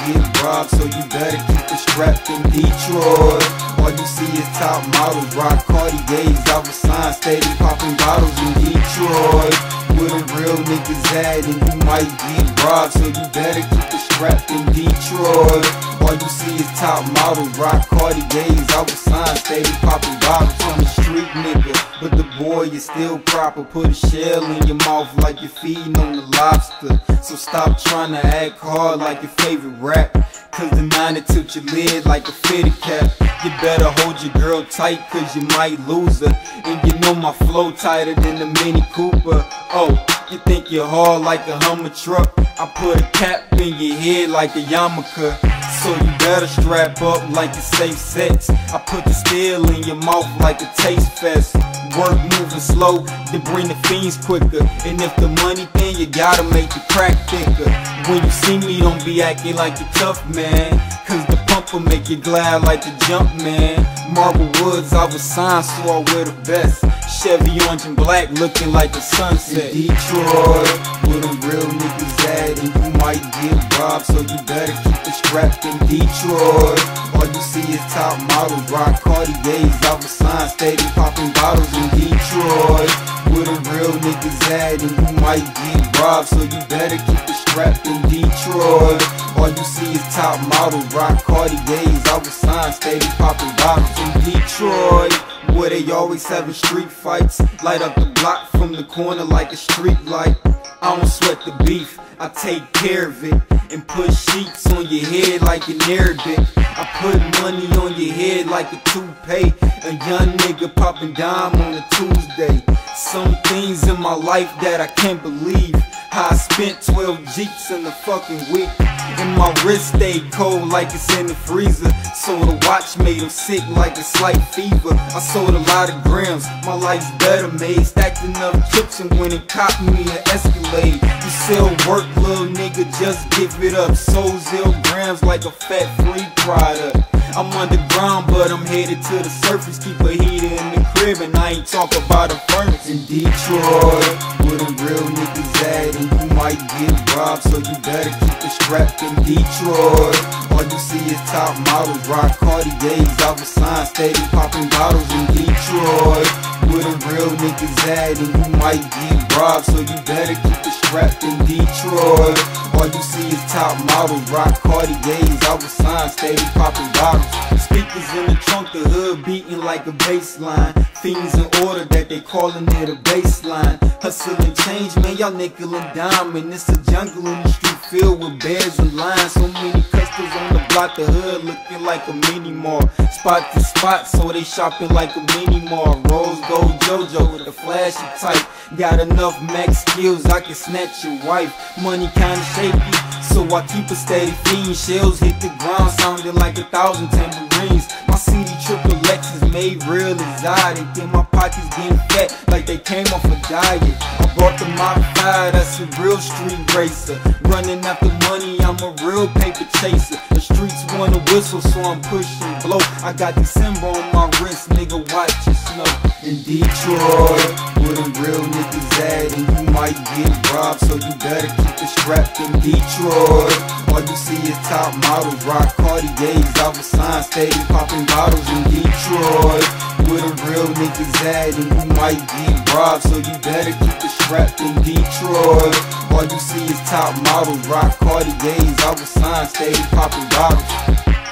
get robbed, so you better keep it strapped in Detroit. All you see is top models, rock Cartiers, out with signs, steady popping bottles in Detroit. Where the real niggas at, and you might get robbed, so you better keep it strapped in Detroit. All you see is top models, rock Cartiers, out with signs, steady popping bottles. On the street nigga, but the boy is still proper. Put a shell in your mouth like you're feeding on the lobster. So stop trying to act hard like your favorite rap, cause the 9 will tilt your lid like a fitted cap. You better hold your girl tight, cause you might lose her. And you know my flow tighter than the Mini Cooper. Oh, you think you're hard like a Hummer truck? I put a cap in your head like a yarmulke. So you better strap up like it's safe sex. I put the steel in your mouth like a taste fest. Work moving slow, then bring the fiends quicker. And if the money thin, you gotta make the crack thicker. When you see me, don't be acting like you're tough, man, cause the pump will make you glide like the jump, man. Marble Woods, I was signed, so I wear the best. Chevy orange and black, looking like the sunset. In Detroit, where them real niggas at, and you might get robbed, so you better keep it strapped in Detroit. All you see is top models, rock Cartiers, out with signs, steady popping bottles in Detroit. Where them real niggas at, and you might get robbed, so you better keep it strapped in Detroit. All you see is top models, rock Cartiers, out with signs, steady popping bottles in Detroit. Where they always having street fights, light up the block from the corner like a street light. I don't sweat the beef, I take care of it, and put sheets on your head like an Arabic. I put money on your head like a toupee, a young nigga popping dime on a Tuesday. Some things in my life that I can't believe, how I spent 12 Jeeps in a fucking week. And my wrist stayed cold like it's in the freezer, so the watch made him sick like a slight fever. I sold a lot of grams, my life's better made. Stacked enough chips and went and copped me an Escalade. You sell work, little nigga, just give it up. Sold 0 grams like a fat-free product. I'm underground, but I'm headed to the surface. Keep a heater in the crib, and I ain't talk about a furnace. In Detroit, where them real niggas at, and you might get robbed, so you better keep it strapped in Detroit. All you see is top models, rock Cartiers, out with signs, steady popping bottles in Detroit. Where them real niggas at, and you might get robbed, so you better keep it strapped in Detroit. All you see is top models, rock Cartiers, out with signs, steady popping bottles. Speakers in the trunk, the hood beating like a bass line. Fiends in order that they calling it a baseline. Hustling change, man, y'all nickel and dime. And it's a jungle in the street filled with bears and lions. So many customers on the block, the hood looking like a mini mall. Spot to spot, so they shopping like a mini mall. Rose gold JoJo with a flashy type. Got enough max skills, I can snatch your wife. Money kinda shaky, so I keep a steady fiend. Shells hit the ground, sounding like 1,000 tambourines. My CD triple X is made real exotic, and my pockets getting fat like they came off a diet. I brought the Mach 5, that's a real street racer. Running after money, I'm a real paper chaser. The streets wanna whistle, so I'm pushing blow. I got December on my wrist, nigga, watch it snow. In Detroit, where them real niggas at, and you might get robbed, so you better keep it strapped in Detroit. All you see is top models, rock Cartiers, out with signs, steady popping bottles in Detroit. Where them real niggas at, and you might get robbed, so you better keep it strapped in Detroit. All you see is top models, rock Cartiers, out with signs, steady popping bottles.